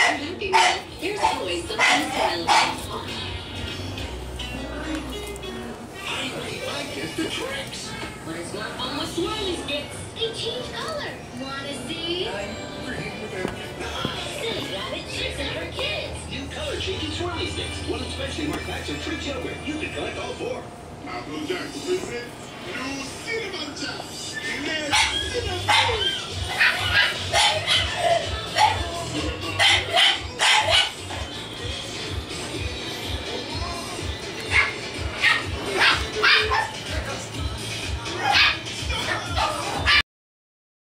Happy Meal, there's always something to celebrate. Finally, I get the tricks. But it's not fun with Swirly Sticks. They change color. Wanna see? I agree with everything. Silly Rabbit tricks are for kids. New color-changing Swirly Sticks. One especially marked packs of treat yogurt. You can collect all four. Apple Jackson present new Cinnamon Jack. Let's cinnamon.